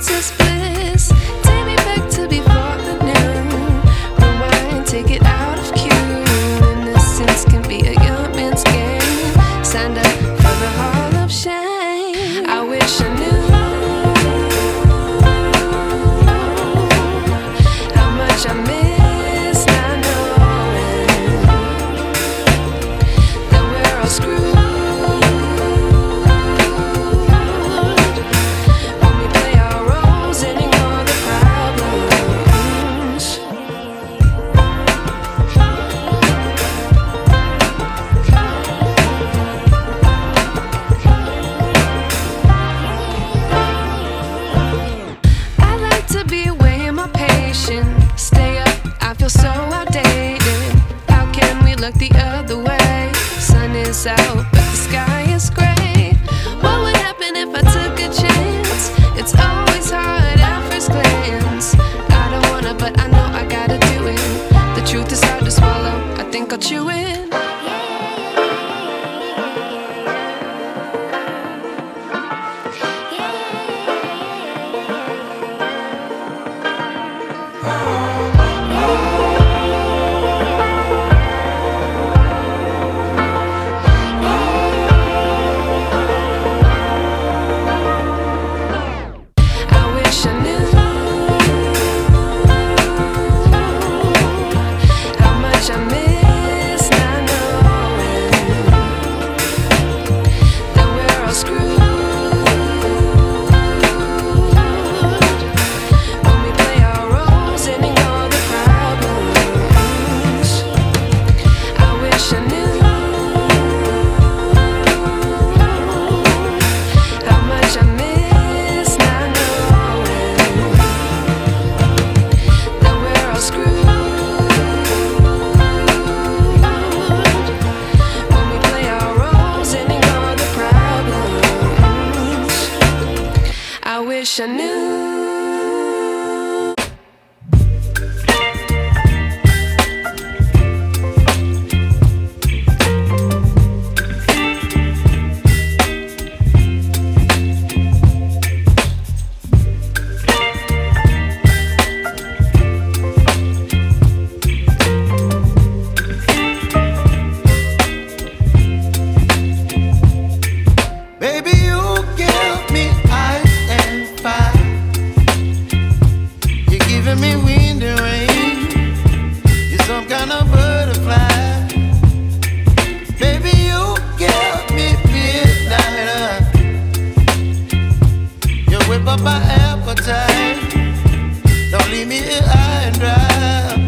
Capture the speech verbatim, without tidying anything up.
moments is bliss. Take me back to before the new. Rewind, take it out of cue. Innocence can be a young man's game. Signed up for the hall of shame. I wish I knew how much I miss not knowing that we're all screwed. Stay up, I feel so outdated. How can we look the other way? Sun is out, but the sky is gray. What would happen if I took a chance? It's always hard at first glance. I don't wanna, but I know I gotta do it. The truth is hard to swallow, I think I'll chew it. I wish I knew. Baby, you give me ice and fire. You're giving me wind and rain. You're some kind of butterfly. Baby, you give me midnight. You whip up my appetite. Don't leave me here high and dry.